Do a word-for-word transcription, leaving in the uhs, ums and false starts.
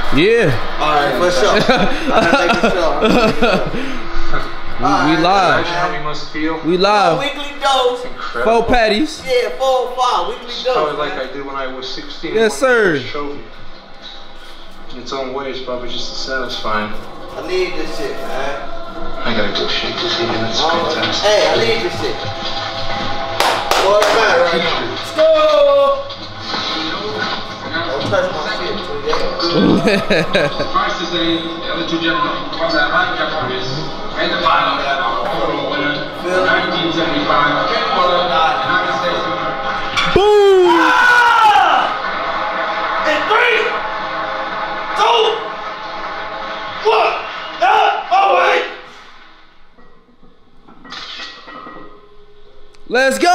Yeah. All right, for sure. I'm making sure. We, we live. How we must feel. We live. Weekly dose. Four patties. Yeah, four or five. Weekly dose. Probably like I did when I was sixteen. Yes, sir. In its own way, it's probably just as satisfying. I need this shit, man. I gotta go shake this in. That's Oh, fantastic. hey, I need this shit. Boy, it's bad right now. Let's go! Don't touch my shit too, yeah. First to say, the other two gentlemen, one's at handicap artist, and the final overall winner, nineteen seventy-five, Ken Fuller, United States of America. Boom! Ah! In three, two, one. Ah! Oh, wait! Let's go!